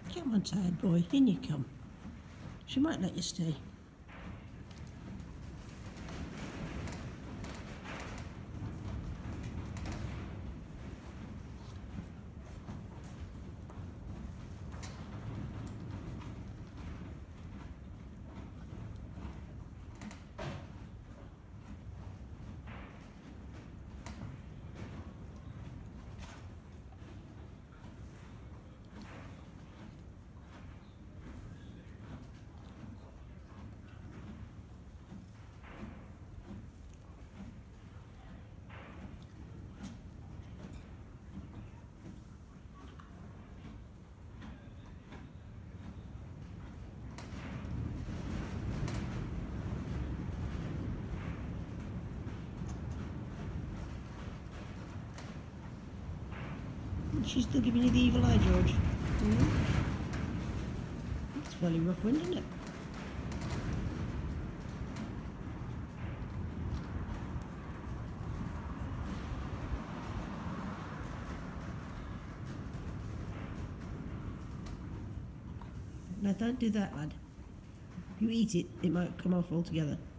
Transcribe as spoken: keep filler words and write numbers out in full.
Come on, tired boy, in you come. She might let you stay. She's still giving you the evil eye, George. Mm-hmm. It's fairly rough wind, isn't it? Now don't do that, lad. If you eat it, it might come off altogether.